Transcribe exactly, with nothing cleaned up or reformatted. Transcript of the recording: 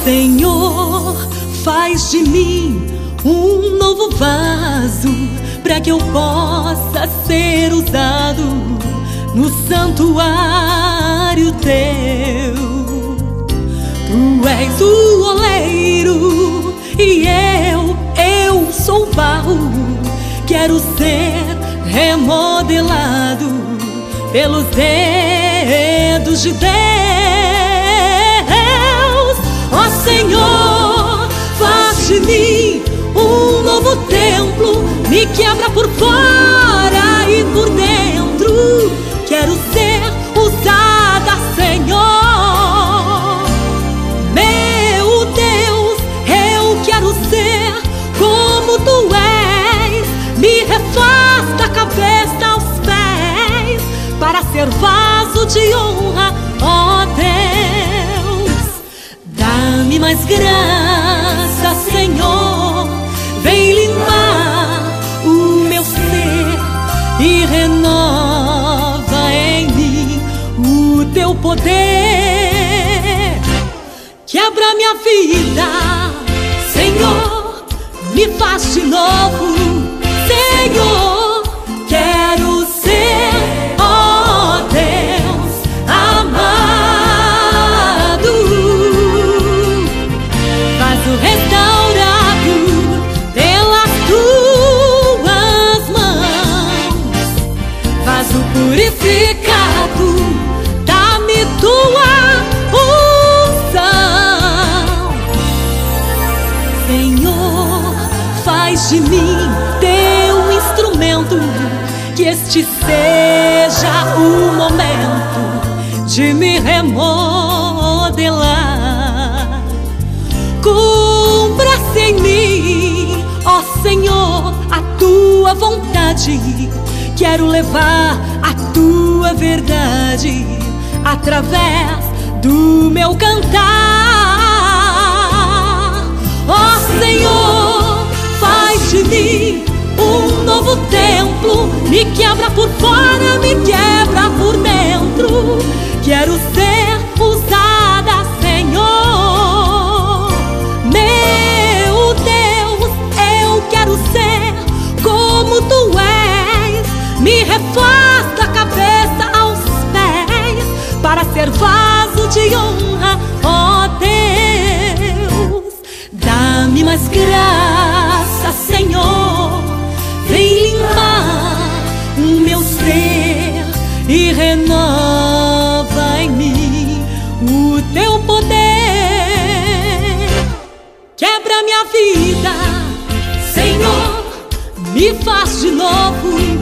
Senhor, faz de mim um novo vaso, para que eu possa ser usado no santuário teu. Tu és o oleiro e eu, eu sou o barro. Quero ser remodelado pelos dedos de Deus. Ó Senhor, faz de mim um novo templo, me quebra por fora e por dentro. Quero ser usada, Senhor. Meu Deus, eu quero ser como Tu és. Me refaz da cabeça aos pés, para ser vaso de honra, ó Deus. Dá-me mais graça, Senhor. Vem limpar o meu ser e renova em mim o Teu poder. Quebra minha vida, Senhor, me faz de novo. Senhor, quero ser, ó Deus amado, vaso restaurado pelas Tuas mãos, vaso purificado, dá-me Tua unção. Senhor, faz de mim Teu instrumento, que este seja o momento de me remodelar. Cumpra-se em mim, ó Senhor, a Tua vontade. Quero levar a Tua verdade através do meu cantar. Ó Senhor, faz de mim um novo templo, me quebra por fora, me quebra por dentro. Quero ser usada, Senhor. Meu Deus, eu quero ser como Tu és. Me refaz da cabeça aos pés, para ser vaso de honra, ó Deus. Dá-me mais graça, Senhor. Vem limpar o meu ser e renova em mim o Teu poder. Quebra minha vida, Senhor, me faz de novo.